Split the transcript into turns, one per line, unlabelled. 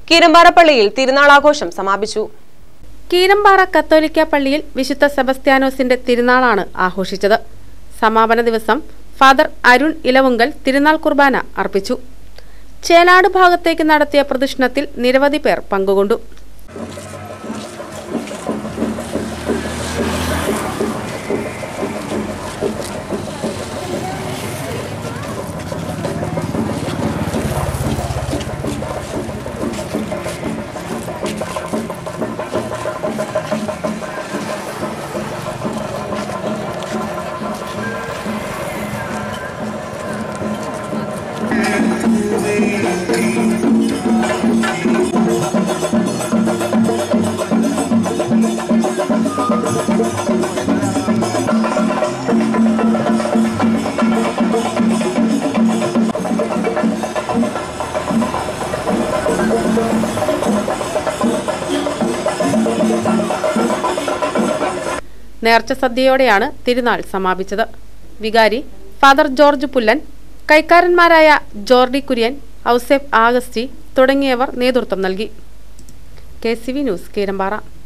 കീരമ്പാറ പള്ളിയിൽ തിരുനാൾ ആഘോഷം സമാപിച്ചു.
കീരമ്പാറ കത്തോലിക്ക പള്ളിയിൽ വിശുദ്ധ സെബസ്ത്യാനോസിന്റെ തിരുനാളാണ് ആഘോഷിച്ചത്. സമാപന ദിവസം ഫാദർ അരുൺ ഇലവുങ്കൽ തിരുനാൾ കുർബാന അർപ്പിച്ചു. ചേലാട് ഭാഗത്തേക്ക് നടത്തിയ പ്രദക്ഷിണത്തിൽ നിരവധി പേർ പങ്കുകൊണ്ടു. നേർച്ച സദ്യയോടെയാണ് തിരുനാൾ സമാപിച്ചത്. വികാരി ഫാദർ ജോർജ് പുല്ലൻ, കൈക്കാരന്മാരായ ജോർഡി കുര്യൻ, ഔസേഫ് ആഗസ്റ്റി തുടങ്ങിയവർ നേതൃത്വം നൽകി. KCV news, Keerampara.